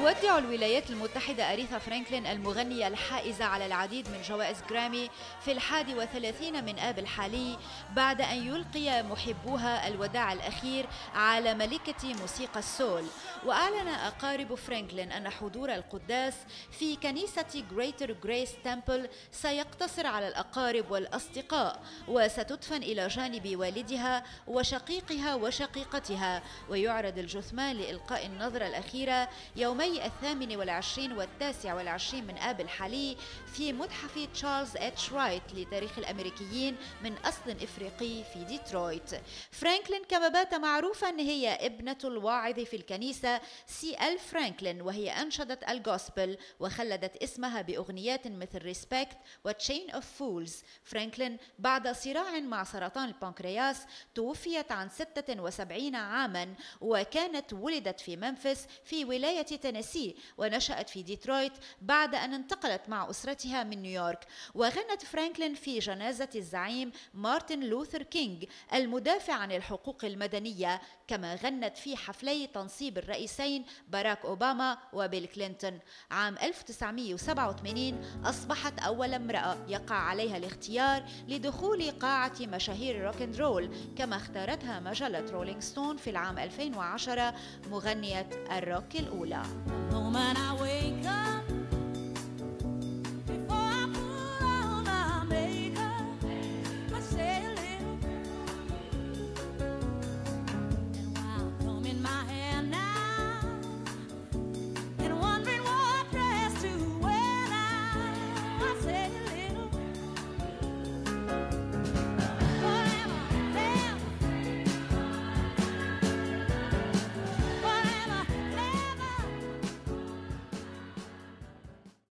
تودع الولايات المتحدة أريثا فرانكلين المغنية الحائزة على العديد من جوائز جرامي في 31 من آب الحالي بعد أن يلقي محبوها الوداع الأخير على ملكة موسيقى السول. وأعلن أقارب فرانكلين أن حضور القداس في كنيسة جريتر جريس تمبل سيقتصر على الأقارب والأصدقاء، وستدفن إلى جانب والدها وشقيقها وشقيقتها، ويعرض الجثمان لإلقاء النظرة الأخيرة يومي 28 و29 من آب الحالي في متحف تشارلز اتش رايت لتاريخ الأمريكيين من أصل إفريقي في ديترويت. فرانكلين كما بات معروفا هي ابنة الواعظ في الكنيسة سي إل فرانكلين، وهي أنشدت الجوسبل وخلدت اسمها بأغنيات مثل ريسبكت وتشين اوف فولز. فرانكلين بعد صراع مع سرطان البنكرياس توفيت عن 76 عاما، وكانت ولدت في منفس في ولاية تينيسي ونشأت في ديترويت بعد أن انتقلت مع أسرتها من نيويورك. وغنت فرانكلين في جنازة الزعيم مارتن لوثر كينج المدافع عن الحقوق المدنية، كما غنت في حفلي تنصيب الرئيسين باراك أوباما وبيل كلينتون. عام 1987 أصبحت أول امرأة يقع عليها الاختيار لدخول قاعة مشاهير الروك اند رول، كما اختارتها مجلة رولينج ستون في العام 2010 مغنية الروك الأولى.